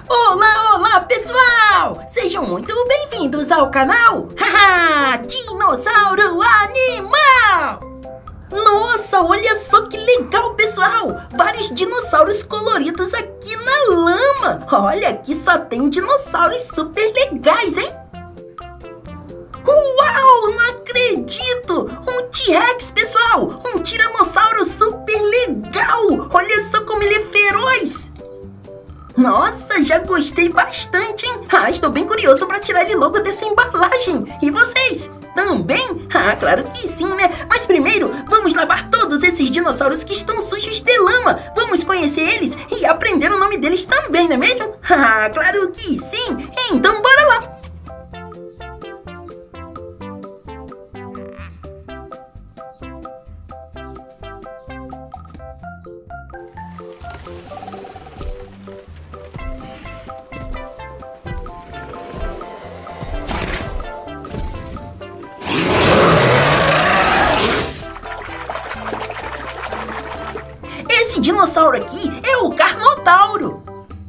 Olá, olá pessoal! Sejam muito bem-vindos ao canal Haha, Dinossauro Animal! Nossa, olha só que legal, pessoal! Vários dinossauros coloridos aqui na lama! Olha, aqui só tem dinossauros super legais, hein? Uau, não acredito! Um T-Rex, pessoal! Um tiranossauro super legal! Olha só como ele é feroz! Nossa, já gostei bastante, hein? Estou bem curioso para tirar ele logo dessa embalagem. E vocês? Também? Claro que sim, né? Mas primeiro, vamos lavar todos esses dinossauros que estão sujos de lama. Vamos conhecer eles e aprender o nome deles também, não é mesmo? Claro que sim! Então bora lá! Esse dinossauro aqui é o Carnotauro.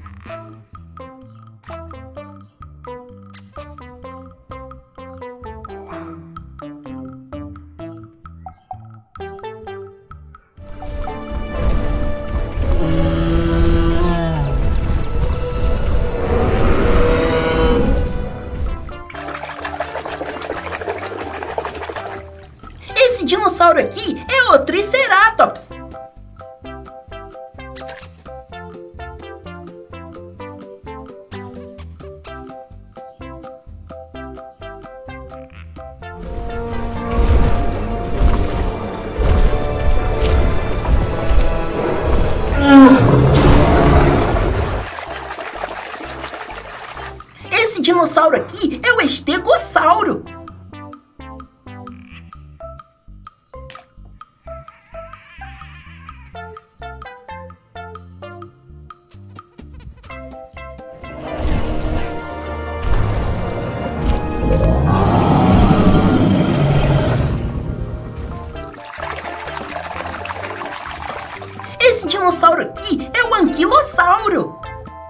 Esse dinossauro aqui é o Triceratops. Esse dinossauro aqui é o Estegossauro. Esse dinossauro aqui é o Anquilossauro.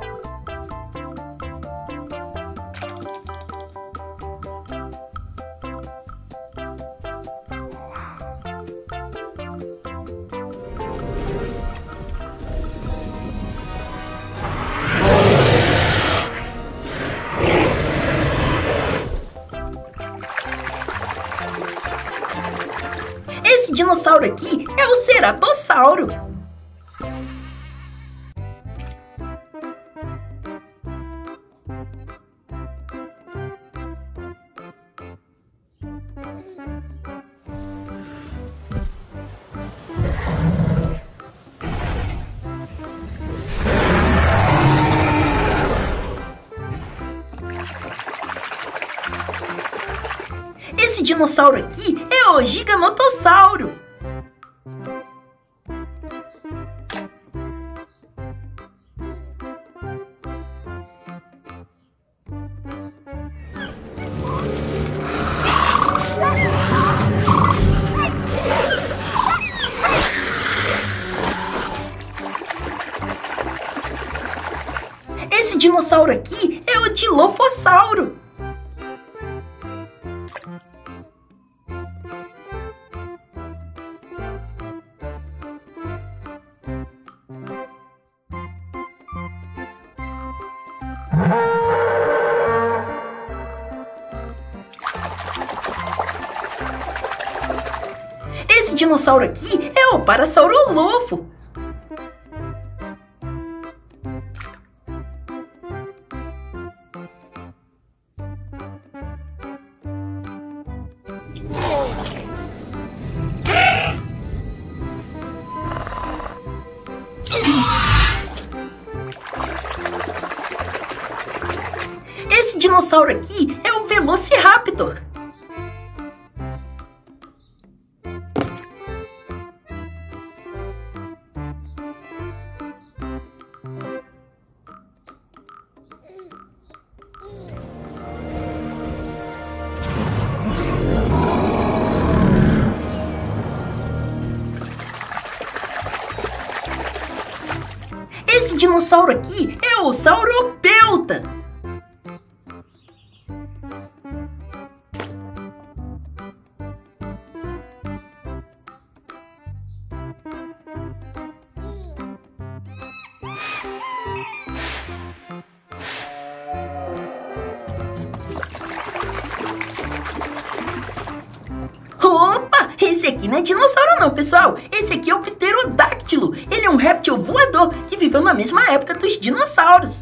Esse dinossauro aqui é o Ceratossauro. Esse dinossauro aqui é o Giganotossauro. Esse dinossauro aqui é o Dilophosauro. Esse dinossauro aqui é o Parasaurolofo. Esse dinossauro aqui é o Velociraptor. dinossauro aqui é o Sauropelta. Opa, esse aqui não é dinossauro não, pessoal. Esse aqui é o pterodáctilo. Ele é um réptil voador que viveu na mesma época dos dinossauros.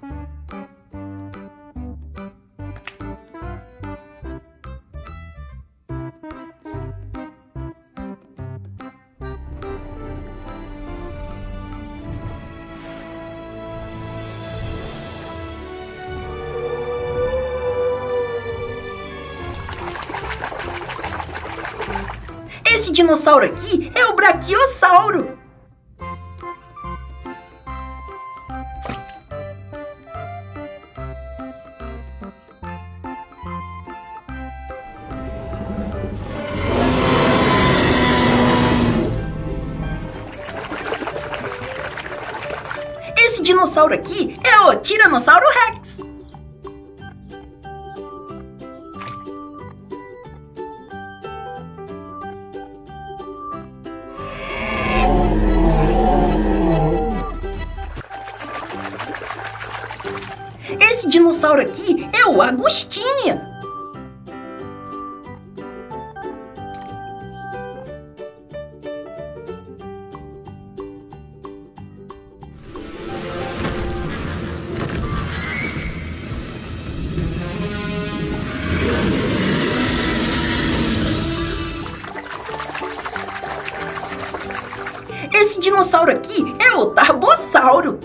Esse dinossauro aqui é o Brachiosauro. Esse dinossauro aqui é o Tiranossauro Rex. Esse dinossauro aqui é o Agostinha. Esse dinossauro aqui é o Tarbossauro.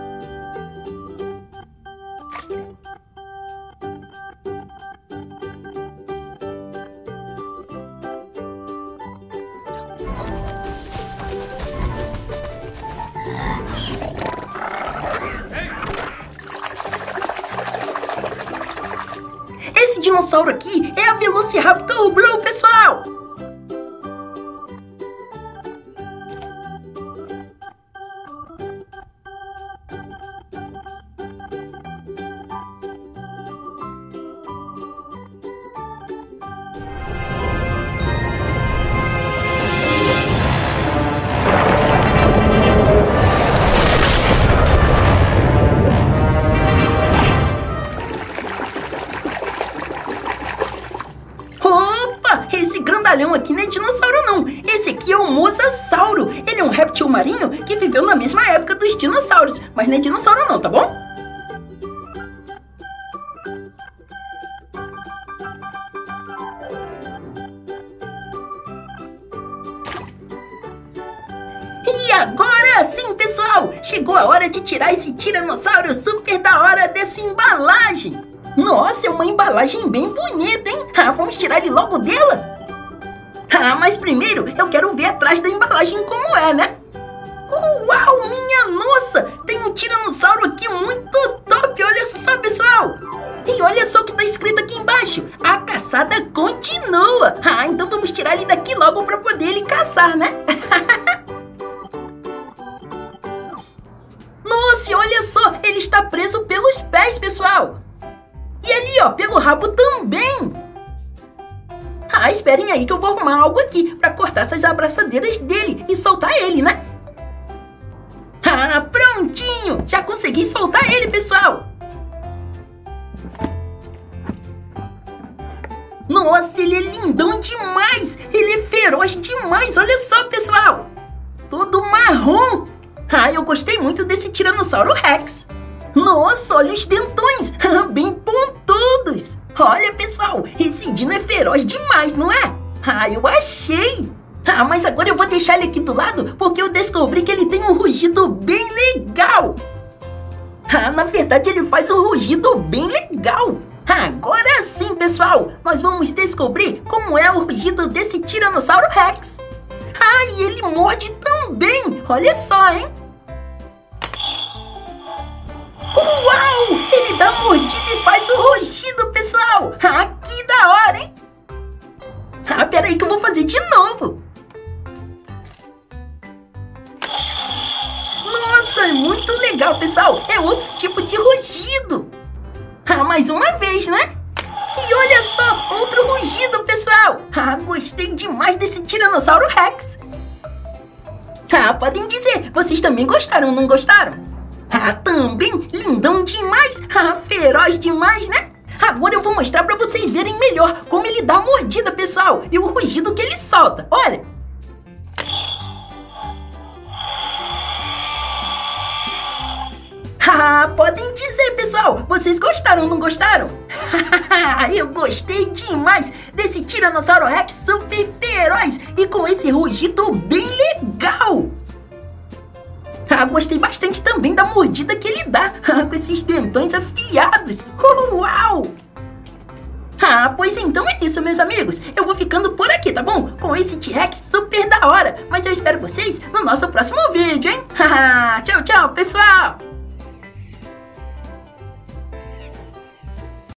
Esse dinossauro aqui é a Velociraptor Blue, pessoal! Esse grandalhão aqui não é dinossauro não. Esse aqui é o Mosasauro. Ele é um réptil marinho que viveu na mesma época dos dinossauros. Mas não é dinossauro não, tá bom? E agora sim, pessoal! Chegou a hora de tirar esse tiranossauro super da hora dessa embalagem. Nossa, é uma embalagem bem bonita, hein? Vamos tirar ele logo dela? Mas primeiro eu quero ver atrás da embalagem como é, né? Uau, minha nossa! Tem um tiranossauro aqui muito top, olha só, pessoal! E olha só o que tá escrito aqui embaixo. A caçada continua. Então vamos tirar ele daqui logo para poder ele caçar, né? Nossa, olha só, ele está preso pelos pés, pessoal! E ali, ó, pelo rabo também. Esperem aí que eu vou arrumar algo aqui pra cortar essas abraçadeiras dele e soltar ele, né? Prontinho! Já consegui soltar ele, pessoal! Nossa, ele é lindão demais! Ele é feroz demais, olha só, pessoal! Todo marrom! Eu gostei muito desse Tiranossauro Rex! Nossa, olha os dentões! Bem pontudos! Olha, pessoal, esse dino é feroz demais, não é? Eu achei! Mas agora eu vou deixar ele aqui do lado porque eu descobri que ele tem um rugido bem legal! Na verdade, ele faz um rugido bem legal! Agora sim, pessoal, nós vamos descobrir como é o rugido desse Tiranossauro Rex! E ele morde também! Olha só, hein? Uau! Ele dá mordida e faz o rugido, pessoal! Que da hora, hein? Peraí que eu vou fazer de novo! Nossa, muito legal! legal, pessoal. É outro tipo de rugido. Ah, mais uma vez, né? E olha só, outro rugido, pessoal. Ah, gostei demais desse Tiranossauro Rex. Ah, podem dizer, vocês também gostaram, não gostaram? Ah, também lindão demais. Ah, feroz demais, né? Agora eu vou mostrar pra vocês verem melhor como ele dá a mordida, pessoal. E o rugido que ele solta, olha. Ah, podem dizer, pessoal, vocês gostaram, não gostaram? Eu gostei demais desse Tiranossauro Rex super feroz e com esse rugido bem legal. Ah, gostei bastante também da mordida que ele dá, com esses dentões afiados. Uau! Ah, pois então é isso, meus amigos. Eu vou ficando por aqui, tá bom? Com esse T-Rex super da hora. Mas eu espero vocês no nosso próximo vídeo, hein? Tchau, tchau, pessoal!